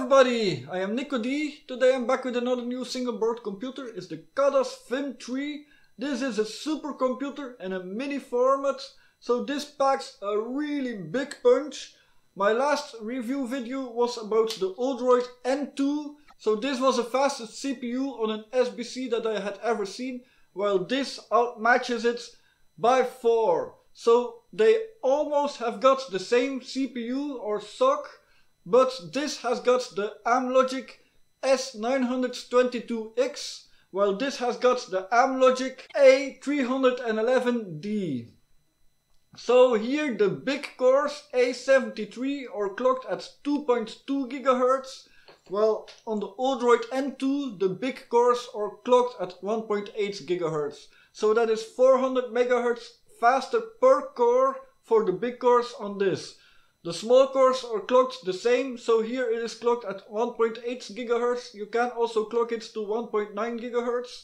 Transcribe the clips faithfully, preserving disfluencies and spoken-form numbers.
everybody, I am Nico D. Today I'm back with another new single board computer. It's the Kadas Vim three. This is a supercomputer in a mini format, so this packs a really big punch. My last review video was about the Odroid N two, so this was the fastest C P U on an S B C that I had ever seen, while this outmatches it by four. So they almost have got the same C P U or S O C, but this has got the Amlogic S nine twenty-two X, while this has got the Amlogic A three eleven D. So here the big cores A seventy-three are clocked at two point two gigahertz, while on the Odroid N two the big cores are clocked at one point eight gigahertz. So that is four hundred megahertz faster per core for the big cores on this. The small cores are clocked the same, so here it is clocked at one point eight gigahertz. You can also clock it to one point nine gigahertz.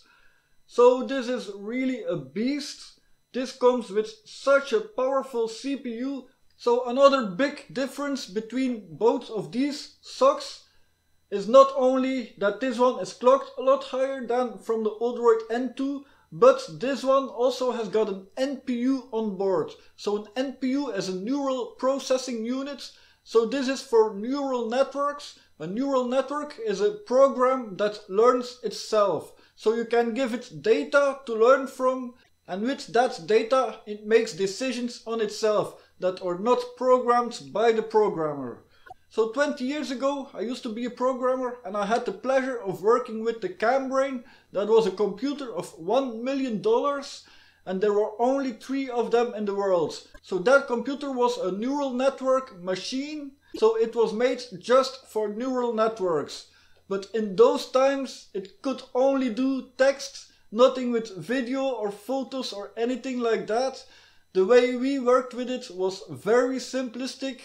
So this is really a beast. This comes with such a powerful C P U. So another big difference between both of these S O Cs is not only that this one is clocked a lot higher than from the Odroid N two, but this one also has got an N P U on board. So an N P U is a neural processing unit. So this is for neural networks. A neural network is a program that learns itself. So you can give it data to learn from, and with that data it makes decisions on itself that are not programmed by the programmer. So twenty years ago I used to be a programmer, and I had the pleasure of working with the Cambrain. That was a computer of one million dollars, and there were only three of them in the world. So that computer was a neural network machine, so it was made just for neural networks. But in those times it could only do text, nothing with video or photos or anything like that. The way we worked with it was very simplistic.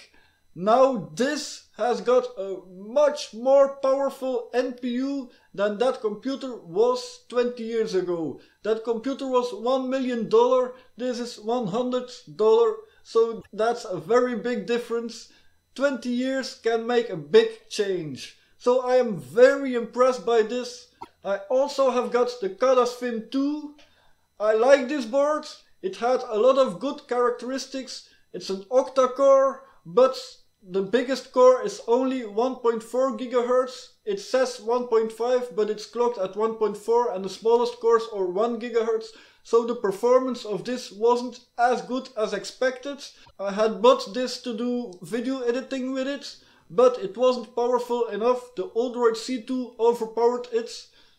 Now this has got a much more powerful N P U than that computer was twenty years ago. That computer was one million dollars, this is one hundred dollars, so that's a very big difference. twenty years can make a big change. So I am very impressed by this. I also have got the Kadas Vim two. I like this board. It had a lot of good characteristics. It's an octa-core, but the biggest core is only one point four gigahertz. It says one point five, but it's clocked at one point four, and the smallest cores are one gigahertz. So the performance of this wasn't as good as expected. I had bought this to do video editing with it, but it wasn't powerful enough. The Odroid C two overpowered it.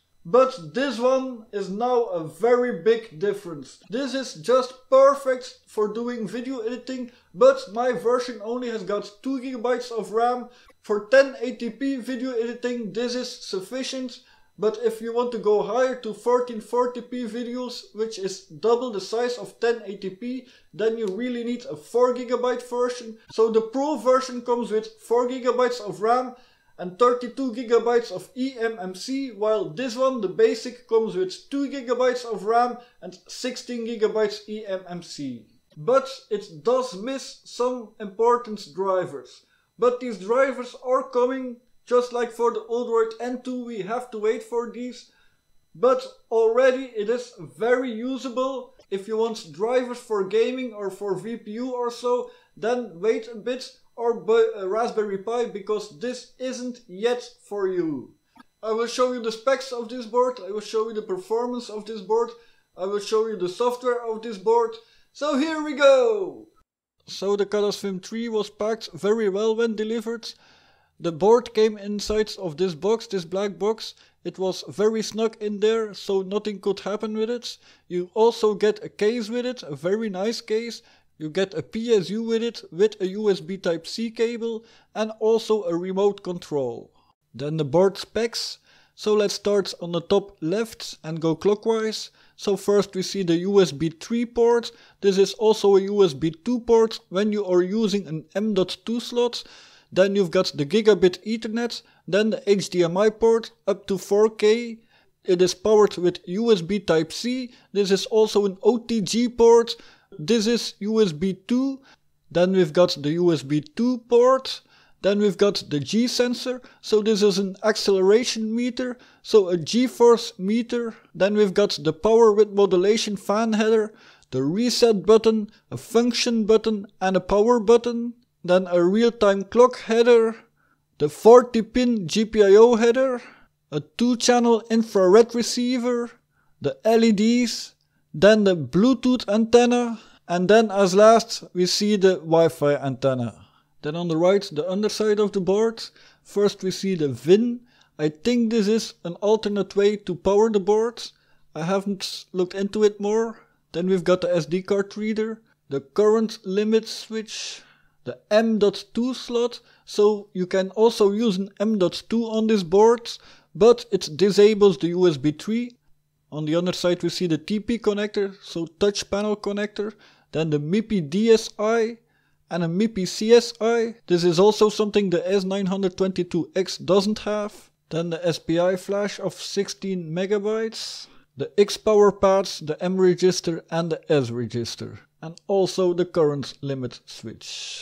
But this one is now a very big difference. This is just perfect for doing video editing, but my version only has got two gigabytes of RAM. For ten eighty p video editing this is sufficient, but if you want to go higher to fourteen forty p videos, which is double the size of ten eighty p, then you really need a four gigabyte version. So the Pro version comes with four gigabytes of RAM and thirty-two gigabytes of E M M C, while this one, the basic, comes with two gigabytes of RAM and sixteen gigabytes E M M C. But it does miss some important drivers. But these drivers are coming, just like for the Odroid N two, we have to wait for these. But already it is very usable. If you want drivers for gaming or for V P U or so, then wait a bit, or buy a Raspberry Pi, because this isn't yet for you. I will show you the specs of this board, I will show you the performance of this board, I will show you the software of this board. So here we go! So the Kadas Vim three was packed very well when delivered. The board came inside of this box, this black box. It was very snug in there, so nothing could happen with it. You also get a case with it, a very nice case. You get a P S U with it, with a U S B Type C cable, and also a remote control. Then the board specs. So let's start on the top left and go clockwise. So first we see the U S B three port. This is also a U S B two port when you are using an M dot two slot. Then you've got the gigabit Ethernet, then the H D M I port up to four K. It is powered with U S B Type C. This is also an O T G port. This is U S B two. Then we've got the U S B two port. Then we've got the G sensor, so this is an acceleration meter, so a G-force meter. Then we've got the power with modulation fan header, the reset button, a function button and a power button. Then a real-time clock header, the forty pin G P I O header, a two channel infrared receiver, the L E Ds, then the Bluetooth antenna, and then as last we see the Wi-Fi antenna. Then on the right, the underside of the board. First we see the V I N. I think this is an alternate way to power the board. I haven't looked into it more. Then we've got the S D card reader, the current limit switch, the M dot two slot, so you can also use an M dot two on this board, but it disables the U S B three. On the other side we see the T P connector, so touch panel connector, then the M I P I D S I, and a M I P I C S I. This is also something the S nine twenty-two X doesn't have. Then the S P I flash of sixteen megabytes, the X power pads, the M register and the S register, and also the current limit switch.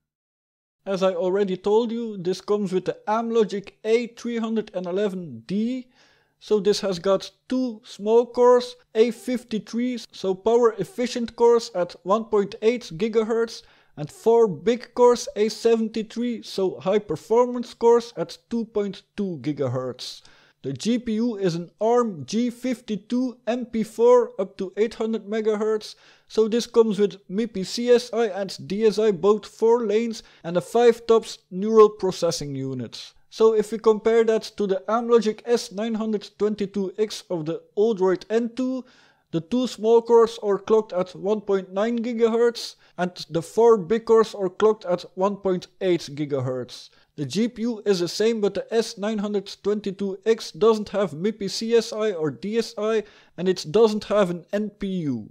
As I already told you, this comes with the Amlogic A three eleven D. So this has got two small cores, A fifty-three, so power efficient cores at one point eight gigahertz, and four big cores, A seventy-three, so high performance cores at two point two gigahertz. The G P U is an ARM G fifty-two M P four up to eight hundred megahertz, so this comes with M I P I C S I and D S I both four lanes and a five tops neural processing unit. So if we compare that to the Amlogic S nine twenty-two X of the Odroid N two, the two small cores are clocked at one point nine gigahertz and the four big cores are clocked at one point eight gigahertz. The G P U is the same, but the S nine twenty-two X doesn't have M I P I C S I or D S I and it doesn't have an N P U.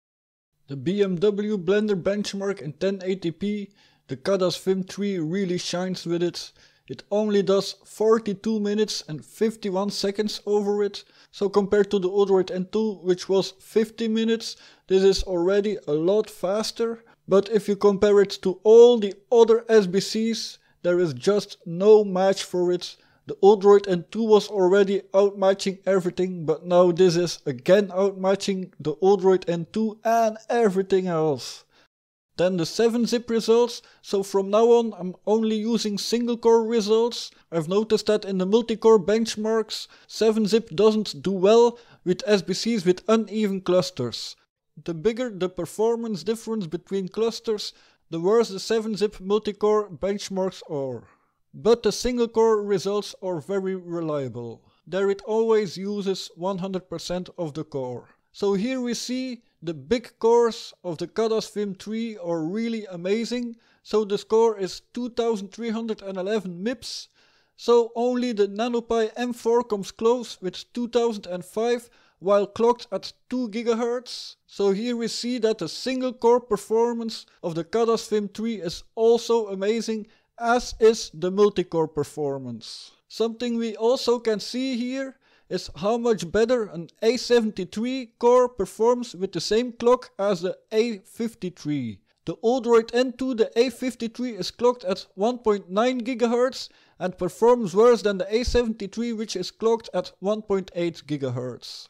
The B M W Blender benchmark in ten eighty p, the C A D A S Vim three really shines with it. It only does forty-two minutes and fifty-one seconds over it, so compared to the Odroid N two, which was fifty minutes, this is already a lot faster. But if you compare it to all the other S B Cs, there is just no match for it. The Odroid N two was already outmatching everything, but now this is again outmatching the Odroid N two and everything else. Then the seven zip results, so from now on I'm only using single core results. I've noticed that in the multi-core benchmarks, seven zip doesn't do well with S B Cs with uneven clusters. The bigger the performance difference between clusters, the worse the seven zip multi-core benchmarks are. But the single core results are very reliable. There it always uses one hundred percent of the core. So here we see the big cores of the C A D A S Vim three are really amazing. So the score is two thousand three hundred eleven M I P S. So only the NanoPi M four comes close with two thousand five while clocked at two gigahertz. So here we see that the single core performance of the C A D A S Vim three is also amazing, as is the multi-core performance. Something we also can see here is how much better an A seventy-three core performs with the same clock as the A fifty-three. The Odroid N two, the A fifty-three, is clocked at one point nine gigahertz and performs worse than the A seventy-three, which is clocked at one point eight gigahertz.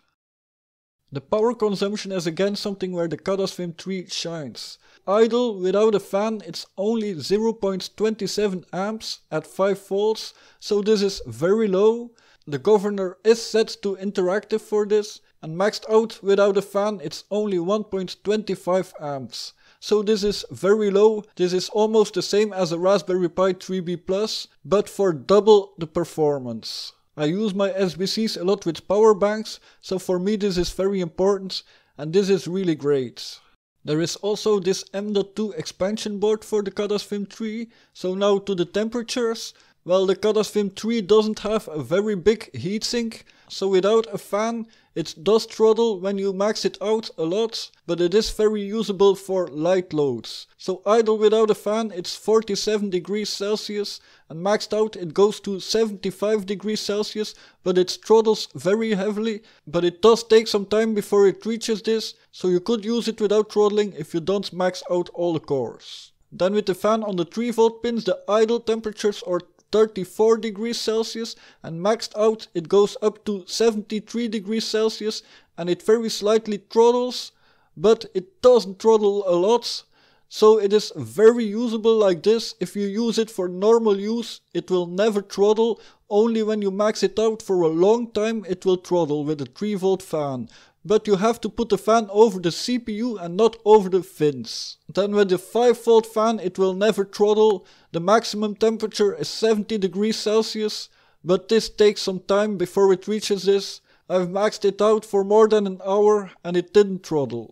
The power consumption is again something where the C A D A S Vim three shines. Idle without a fan it's only zero point two seven amps at five volts, so this is very low. The governor is set to interactive for this, and maxed out without a fan it's only one point two five amps. So this is very low. This is almost the same as a Raspberry Pi three B plus, but for double the performance. I use my S B Cs a lot with power banks, so for me this is very important and this is really great. There is also this M dot two expansion board for the C A D A S Vim three, so now to the temperatures. Well, the C A D A S Vim three doesn't have a very big heatsink, so without a fan it does throttle when you max it out a lot, but it is very usable for light loads. So idle without a fan it's forty-seven degrees Celsius, and maxed out it goes to seventy-five degrees Celsius, but it throttles very heavily, but it does take some time before it reaches this, so you could use it without throttling if you don't max out all the cores. Then with the fan on the three volt pins, the idle temperatures are thirty-four degrees Celsius, and maxed out it goes up to seventy-three degrees Celsius, and it very slightly throttles, but it doesn't throttle a lot. So it is very usable like this. If you use it for normal use, it will never throttle. Only when you max it out for a long time it will throttle with a three volt fan. But you have to put the fan over the C P U and not over the fins. Then with the five volt fan it will never throttle. The maximum temperature is seventy degrees Celsius, but this takes some time before it reaches this. I've maxed it out for more than an hour and it didn't throttle.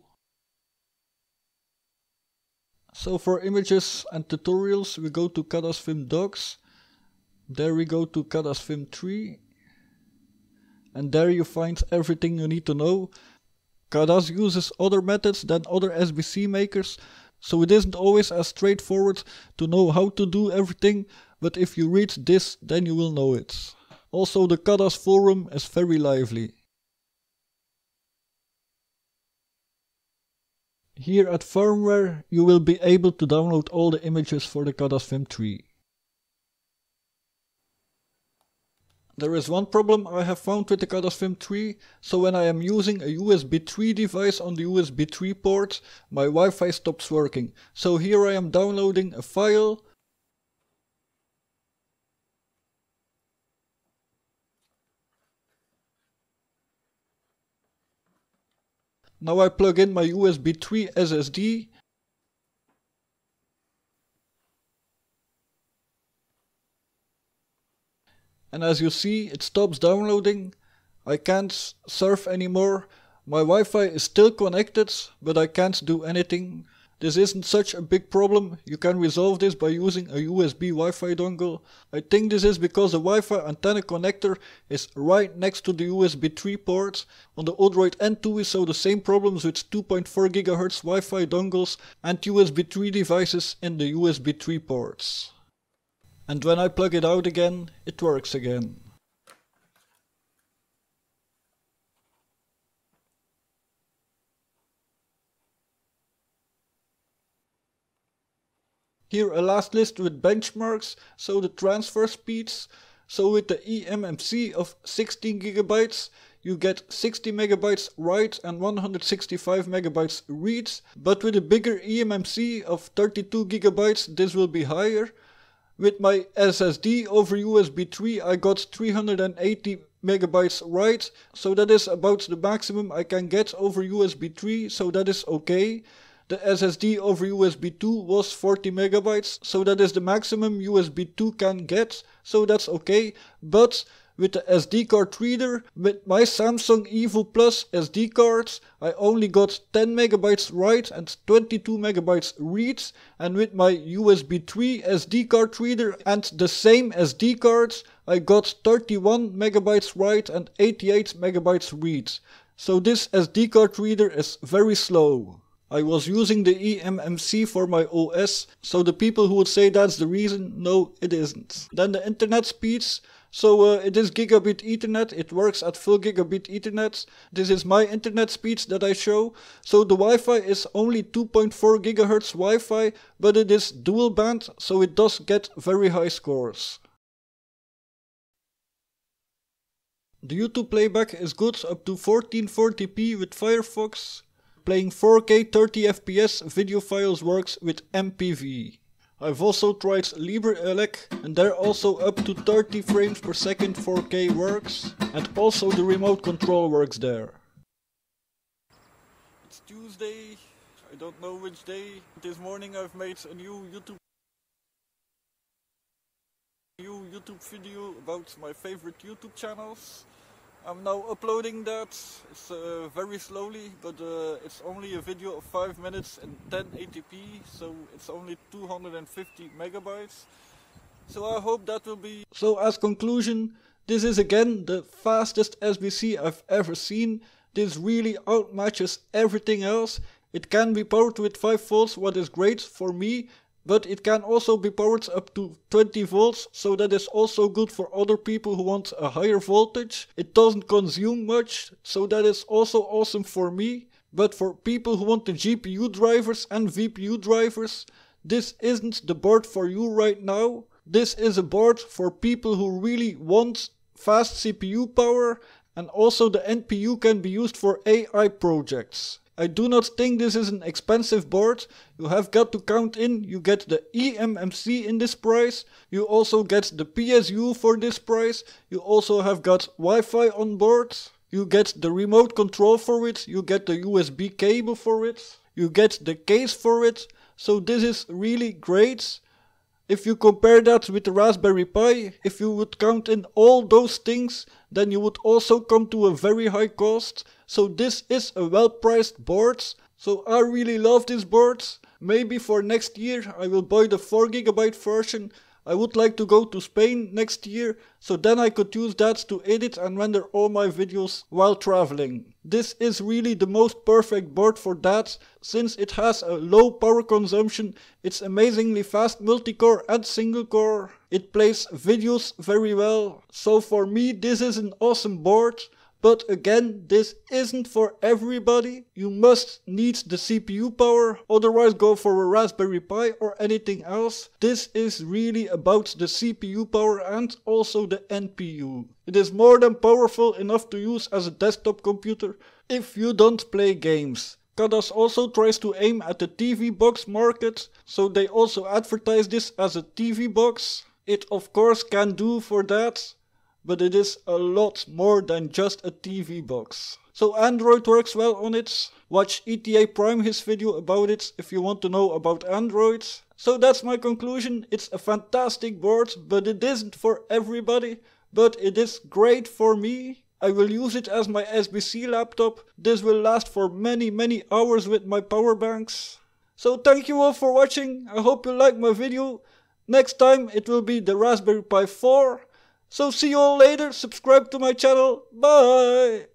So for images and tutorials we go to Kadasfim docs. There we go to Kadasfim three. And there you find everything you need to know. Kadas uses other methods than other S B C makers, so it isn't always as straightforward to know how to do everything, but if you read this then you will know it. Also the Kadas forum is very lively. Here at firmware you will be able to download all the images for the Kadasfim three. There is one problem I have found with the Kadasfim three, so when I am using a U S B three device on the U S B three port, my Wi-Fi stops working. So here I am downloading a file. Now I plug in my U S B three S S D. And as you see, it stops downloading. I can't surf anymore. My Wi-Fi is still connected, but I can't do anything. This isn't such a big problem. You can resolve this by using a U S B Wi-Fi dongle. I think this is because the Wi-Fi antenna connector is right next to the U S B three port. On the Odroid N two we saw the same problems with two point four gigahertz Wi-Fi dongles and U S B three devices in the U S B three ports. And when I plug it out again, it works again. Here a last list with benchmarks, so the transfer speeds. So with the E M M C of sixteen gigabytes, you get sixty megabytes write and one hundred sixty-five megabytes reads. But with a bigger E M M C of thirty-two gigabytes, this will be higher. With my S S D over U S B three I got three hundred eighty megabytes write, so that is about the maximum I can get over U S B three, so that is okay. The S S D over U S B two was forty megabytes, so that is the maximum U S B two can get, so that's okay. But with the S D card reader, with my Samsung Evo Plus S D cards, I only got ten megabytes write and twenty-two megabytes read, and with my U S B three S D card reader and the same S D cards, I got thirty-one megabytes write and eighty-eight megabytes read. So this S D card reader is very slow. I was using the E M M C for my O S, so the people who would say that's the reason, no, it isn't. Then the internet speeds. So uh, it is gigabit ethernet, it works at full gigabit ethernet. This is my internet speeds that I show. So the Wi-Fi is only two point four gigahertz Wi-Fi, but it is dual band, so it does get very high scores. The YouTube playback is good up to fourteen forty p with Firefox. Playing four K thirty F P S video files works with M P V. I've also tried LibreElec, and there also up to thirty frames per second four K works, and also the remote control works there. It's Tuesday, I don't know which day. This morning I've made a new YouTube new YouTube video about my favorite YouTube channels. I'm now uploading that. It's uh, very slowly, but uh, it's only a video of five minutes and ten eighty p, so it's only two hundred fifty megabytes. So I hope that will be... So as conclusion, this is again the fastest S B C I've ever seen. This really outmatches everything else. It can be powered with five volts, what is great for me. But it can also be powered up to twenty volts, so that is also good for other people who want a higher voltage. It doesn't consume much, so that is also awesome for me. But for people who want the G P U drivers and V P U drivers, this isn't the board for you right now. This is a board for people who really want fast C P U power, and also the N P U can be used for A I projects. I do not think this is an expensive board. You have got to count in, you get the E M M C in this price, you also get the P S U for this price, you also have got Wi-Fi on board, you get the remote control for it, you get the U S B cable for it, you get the case for it, so this is really great. If you compare that with the Raspberry Pi, if you would count in all those things, then you would also come to a very high cost. So this is a well priced board. So I really love this board. Maybe for next year I will buy the four gigabyte version. I would like to go to Spain next year, so then I could use that to edit and render all my videos while traveling. This is really the most perfect board for that, since it has a low power consumption, it's amazingly fast multi-core and single core, it plays videos very well. So for me this is an awesome board. But again, this isn't for everybody. You must need the C P U power, otherwise go for a Raspberry Pi or anything else. This is really about the C P U power and also the N P U. It is more than powerful enough to use as a desktop computer if you don't play games. Kadas also tries to aim at the T V box market, so they also advertise this as a T V box. It of course can do for that, but it is a lot more than just a T V box. So Android works well on it. Watch E T A Prime his video about it if you want to know about Android. So that's my conclusion. It's a fantastic board, but it isn't for everybody. But it is great for me. I will use it as my S B C laptop. This will last for many many hours with my power banks. So thank you all for watching. I hope you liked my video. Next time it will be the Raspberry Pi four. So see you all later, subscribe to my channel, bye!